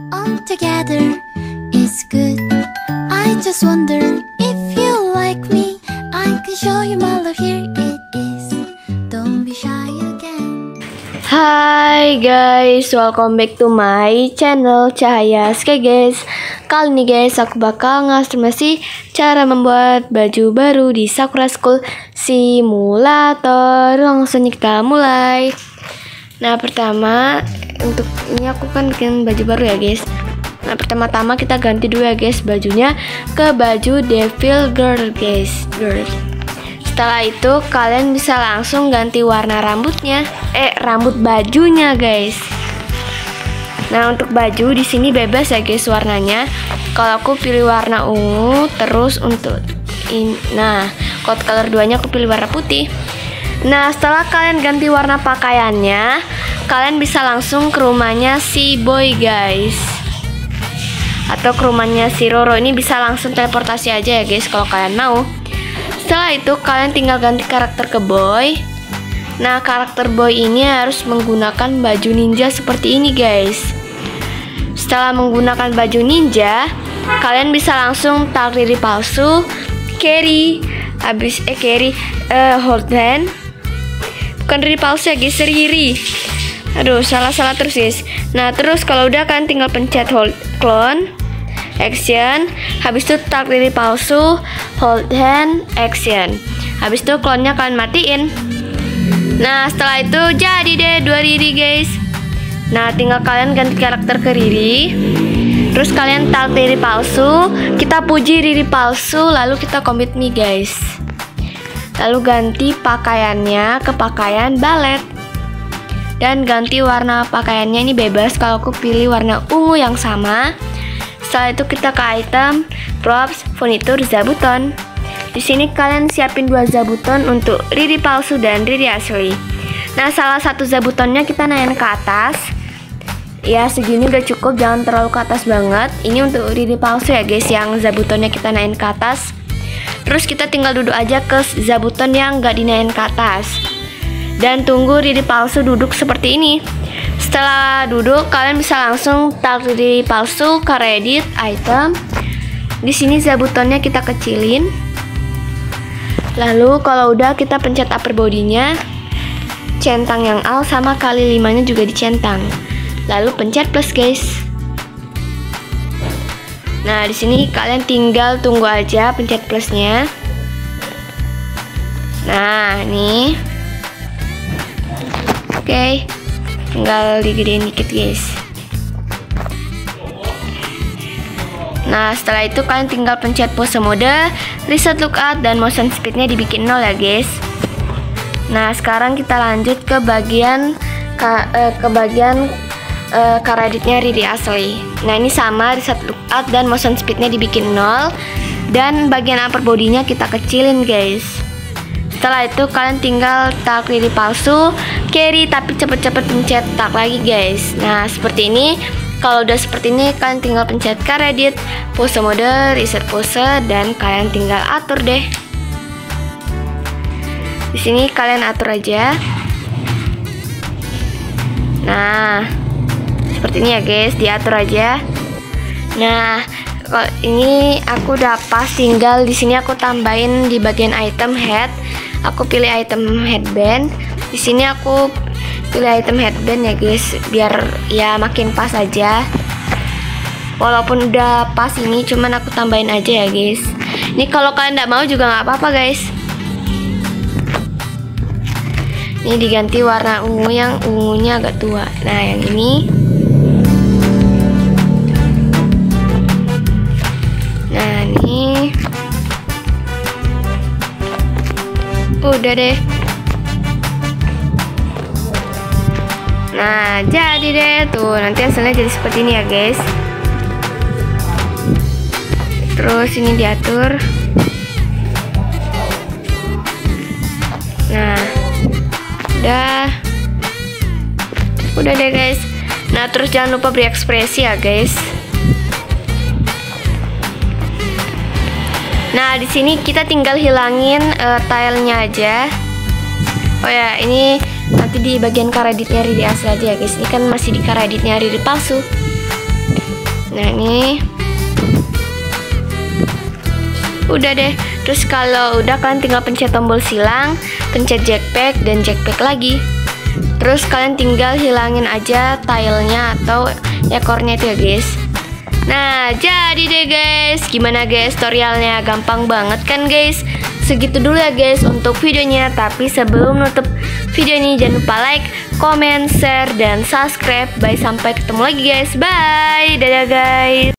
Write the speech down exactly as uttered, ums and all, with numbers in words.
all together is good. I just wonder if you like me. I can show you my love, here it is. Don't be shy again. Hai guys, welcome back to my channel Cahaya Sky guys. Kali ini guys, aku bakal ngasih cara membuat baju baru di Sakura School Simulator. Langsung kita mulai. Nah, pertama untuk ini aku kan bikin baju baru ya guys. Nah, pertama-tama kita ganti dulu ya guys bajunya ke baju Devil Girl guys. Girl. Setelah itu kalian bisa langsung ganti warna rambutnya, eh rambut bajunya guys. Nah, untuk baju di sini bebas ya guys warnanya. Kalau aku pilih warna ungu, terus untuk in, nah code color duanya aku pilih warna putih. Nah, setelah kalian ganti warna pakaiannya, kalian bisa langsung ke rumahnya si Boy guys, atau ke rumahnya si Roro. Ini bisa langsung teleportasi aja ya guys kalau kalian mau. Setelah itu kalian tinggal ganti karakter ke Boy. Nah, karakter Boy ini harus menggunakan baju ninja seperti ini guys. Setelah menggunakan baju ninja, kalian bisa langsung tarik riri palsu, carry, habis eh carry, uh, hold hand. Bukan riri palsu ya guys, riri. Aduh, salah-salah terus guys. Nah, terus kalau udah kan tinggal pencet hold clone, action. Habis itu tarik riri palsu, hold hand, action. Habis itu clone-nya kalian matiin. Nah, setelah itu jadi deh dua riri guys. Nah, tinggal kalian ganti karakter ke Riri. Terus kalian tarik riri palsu, kita puji riri palsu, lalu kita commit nih guys. Lalu ganti pakaiannya ke pakaian balet. Dan ganti warna pakaiannya ini bebas, kalau aku pilih warna ungu yang sama. Setelah itu kita ke item, props, furniture, zabuton. Di sini kalian siapin dua zabuton untuk riri palsu dan riri asli. Nah, salah satu zabutonnya kita naikin ke atas. Ya, segini udah cukup, jangan terlalu ke atas banget. Ini untuk riri palsu ya guys, yang zabutonnya kita naikin ke atas. Terus kita tinggal duduk aja ke zabuton yang nggak dinaikin ke atas. Dan tunggu riri palsu duduk seperti ini. Setelah duduk, kalian bisa langsung tarik riri palsu ke edit item. Di sini zabutonnya kita kecilin. Lalu kalau udah kita pencet upper bodinya, centang yang alt sama kali limanya juga dicentang. Lalu pencet plus guys. Nah, di sini kalian tinggal tunggu aja pencet plusnya. Nah, nih. Oke, tinggal digedein dikit guys. Nah, setelah itu kalian tinggal pencet pose mode, reset lookout, dan motion speednya dibikin nol ya guys. Nah, sekarang kita lanjut ke bagian ke, eh, ke bagian uh, kareditnya riri asli. Nah, ini sama, reset lookout dan motion speednya dibikin nol. Dan bagian upper bodinya kita kecilin guys. Setelah itu kalian tinggal tarik riri palsu, carry, tapi cepet-cepet pencet tak lagi guys. Nah, seperti ini. Kalau udah seperti ini, kalian tinggal pencet karedit, pose mode, reset pose, dan kalian tinggal atur deh. Di sini kalian atur aja. Nah, seperti ini ya guys, diatur aja. Nah, kalau ini aku udah pas, tinggal di sini aku tambahin di bagian item head. Aku pilih item headband. Di sini aku pilih item headband ya guys, biar ya makin pas aja. Walaupun udah pas ini, cuman aku tambahin aja ya guys. Ini kalau kalian nggak mau juga nggak apa-apa guys. Ini diganti warna ungu yang ungunya agak tua. Nah, yang ini. Nah, ini. Udah deh. Nah, jadi deh tuh, nanti hasilnya jadi seperti ini ya guys. Terus ini diatur. Nah, udah udah deh guys. Nah, terus jangan lupa beri ekspresi ya guys. Nah, di sini kita tinggal hilangin uh, tilenya aja. Oh ya, ini nanti di bagian kareditnya riri asli aja ya guys. Ini kan masih di kareditnya riri palsu. Nah ini udah deh. Terus kalau udah kalian tinggal pencet tombol silang, pencet jackpack dan jackpack lagi. Terus kalian tinggal hilangin aja tilenya atau ekornya itu ya guys. Nah jadi deh guys, gimana guys tutorialnya? Gampang banget kan guys? Segitu dulu ya guys untuk videonya. Tapi sebelum nutup video ini jangan lupa like, comment, share, dan subscribe. Bye, sampai ketemu lagi guys. Bye, dadah guys.